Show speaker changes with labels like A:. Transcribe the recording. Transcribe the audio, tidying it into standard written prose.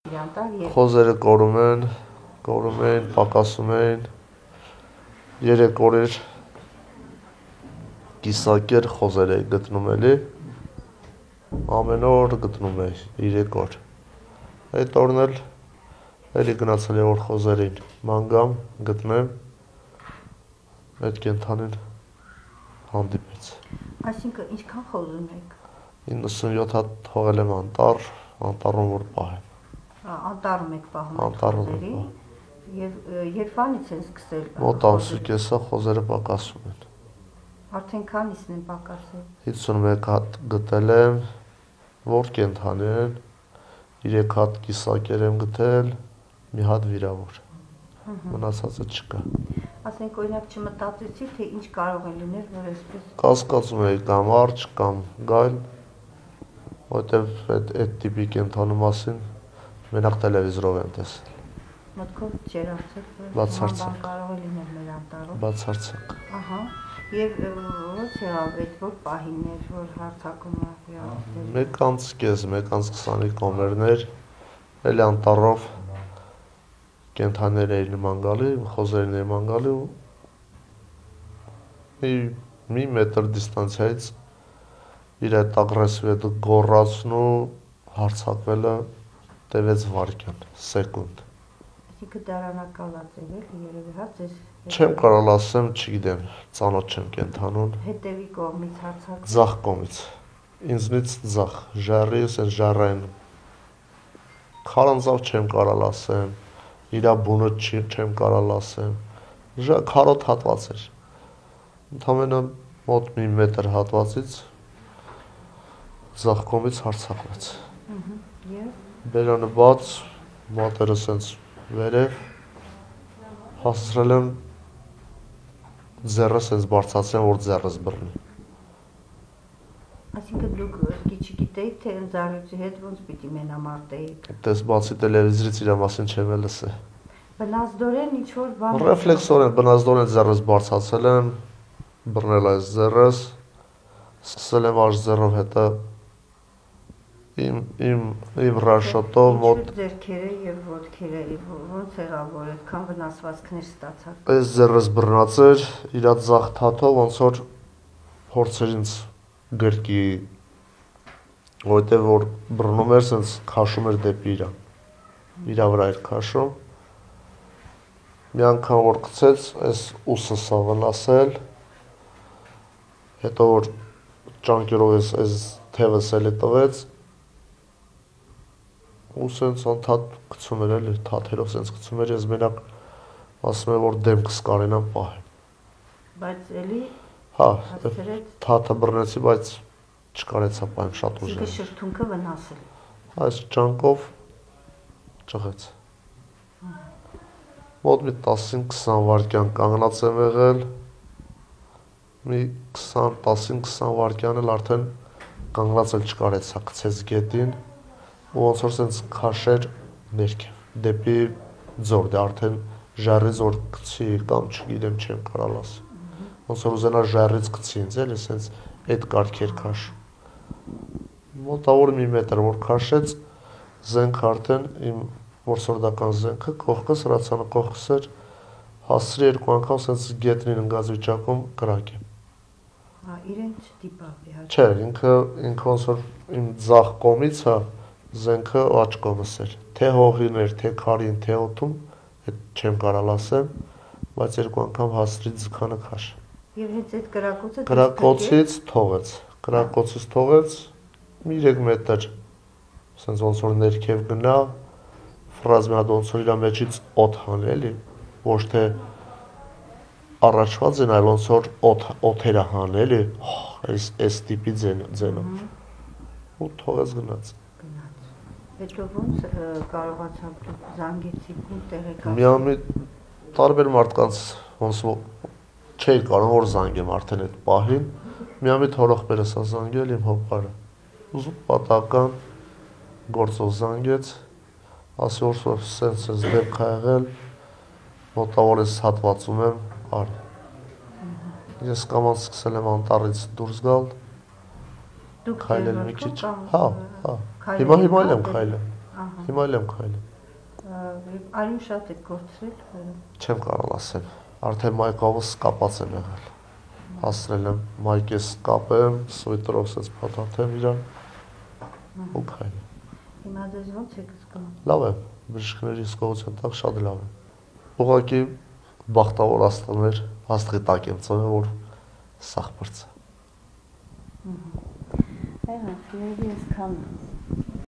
A: Խոզերը կորում են, պակասում են, 3 օրեր կիսակեր խոզեր էի գտնում էլի, ամեն օր գտնում էի, 3 օր, այդ օրն էլ էլի գնացել է որ խոզերին ման գամ, գտնեմ, այդ կենդանին հանդիպեց։
B: Այսինքն ինչքան խոզ ունեք։
A: 97 հատ թողել եմ անտառում որ պահեմ։
B: Անտառում եք պահում
A: Անտառում
B: խոզերին, եւ երբանից են սկսել։
A: Մոտ ամսուկեսա խոզերը պակասում են։
B: Արդեն քանիսն են պակասել։
A: 51 հատ գտել եմ, որ կենդանի են, 3 հատ կիսակեր եմ գտել, մի հատ վիրավոր։ Մնացածը չկա։
B: Ասենք օրինակ չմտածեցի, թե ինչ կարող է լինել, որ այսպես
A: Կասկածում էի կամ արջ կամ գայլ, որտեվ այդ տիպի կենդանու մասին մենակ տելևիզորով եմ տեսել։
B: մտքով չեր արցել, որ
A: Բացարձակ
B: կարող է լինել մեր անտառում։
A: Բացարձակ։
B: Ահա, եւ ո՞նց եղավ այդ որ պահիններ, որ հարցակումը եղավ։
A: 1:20 կոմերներ, էլ անտառով կենդաններ էին նման գալի, խոզերին էին նման գալի ու մի մետր դիստանցիայից իր այդ ագրեսիվ այդ գոռացն ու հարցակվելը տևեց վայրկյան, սեկունդ։
B: Այսինքն դարանակալած էր էլի երևի հա ձեզ։
A: Չեմ կարող ասեմ, չգիտեմ, ծանոթ չեմ կենդանուն։
B: Հետևի կողմից հարցակ։
A: Ձախ կողմից։ Ինձնից ձախ, ժառիս են ժառային։ Քարանձավ չեմ կարող ասեմ, իրա բունը չեմ կարող ասեմ։ Քարոտ հատված էր։ Ընդամենը մոտ մի մետր հատվածից ձախ կողմից հարցակվեց։
B: Եվ
A: Բերանը բաց, մատերը սենց վերև, հասցրել եմ ձեռը սենց բարձրացրեմ, որ ձեռս բռնի։
B: Այսինքն դուք չգիտեիք, թե ընձառյուծի հետ ոնց պիտի մենամարտեիք։
A: Դες բացի տելևիզորից իր մասին չեմ էլ լսել։
B: Բնազդորեն ինչ որ բան։
A: Ռեֆլեքսորեն, բնազդորեն ձեռս բարձրացել եմ, բռնել այս ձեռս, սկսել եմ աջ ձեռով հետը իմ ռաշոտով մոտ
B: ձեռքերը եւ ոտքերը ոնց եղավ որ այդքան վնասվածքներ ստացաք։
A: Այս ձեռս բռնած էր, իր ձախ թաթով ոնց որ փորձեր ինձ գրկի, որտեղ որ բռնում էր, սենց քաշում էր դեպի իրա վրա էր քաշում։ Մի անգամ որ գցեց, այս ուսս ա վնասել, հետո որ ճանկերով այս թևս էլի տվեց, ու սենց անդադ գցում էր էլի, թաթերով սենց գցում էր, ես մենակ ասում եմ, որ դեմքս կարենամ պահեմ։
B: Բայց էլի
A: Հա, թաթը բռնեցի, բայց չկարեցա պահեմ, շատ ուժ
B: էր։ Շրթունքը վնասել։
A: Այս ճանկով ճղեց։ Մոտ մի 10-20 վայրկյան կանգնած եմ եղել, մի 10-20 վայրկյան էլ արդեն կանգնած էլ չկարեցա, գցեց գետին, ու ոնց որ սենց քաշեր ներքև, դեպի ձոր, դե արդեն ժառից որ գցի կամ չգիտեմ չեմ կարալ ասեմ, ոնց որ ուզենա ժառից գցի ինձ էլի, սենց այդ կարգեր քաշում։ Մոտավոր մի մետր որ քաշեց, զենքը արդեն իմ որսորդական զենքը, կողքս, հրացանը կողքս էր, հասցրի 2 անգամ սենց գետնին ընկած վիճակում կրակեմ։
B: Իրեն չդիպավ իհարկե։
A: Չէ, ինքը ոնց որ իմ ձախ կողմից հա զենքը աջ կողմս էր, թե հողին էր, թե քարին, թե օդում, այդ չեմ կարալ ասեմ, բայց 2 անգամ հասցրի ձգանը քաշ։
B: Եվ հենց այդ
A: կրակոցից թողեց, մի 3 մետր, սենց ոնց որ ներքև գնա, ֆրազ մի հատ ոնց որ իրա մեջից օդ հանել էլի, ոչ թե առաջված են, այլ ոնց որ օդերը հանել էլի, այս տիպի ձենով, ու թողեց գնաց։
B: Հետո ոնց կարողացաք դուք զանգեցիք ու տեղեկացիք։
A: Միամիտ տարբեր մարդկանց ոնց չէի կարող որ զանգեմ արդեն այդ պահին, միամիտ հորողբերս ա զանգել իմ հոբարը, ուզում պատական գործով զանգեց, ասի որ սենց դեպք ա եղել, մոտավոր ես հատվածում եմ, արի։ Ես կամանց սկսել եմ անտառից դուրս գալ, քայլել մի քիչ, հա, հիմա էլ եմ քայլել, Հիմա էլ եմ քայլում։
B: Արյուն շատ եք կորցրել,
A: Չեմ կարող ասել։ Արդեն մայկովս կապած եմ եղել։ Հասրել եմ մայկես կապեմ, սվիտրով սենց փաթաթեմ իրան ու քայլեմ։
B: հիմա դες ոնց եք զգում։
A: Լավ եմ, բժիշկների հսկողության տակ շատ լավ եմ։ Ուղղակի բախտավոր աստղներ, աստղի տակ եմ ծնվել, որ սաղ բրծա։
B: Այո, ֆիլմի այսքան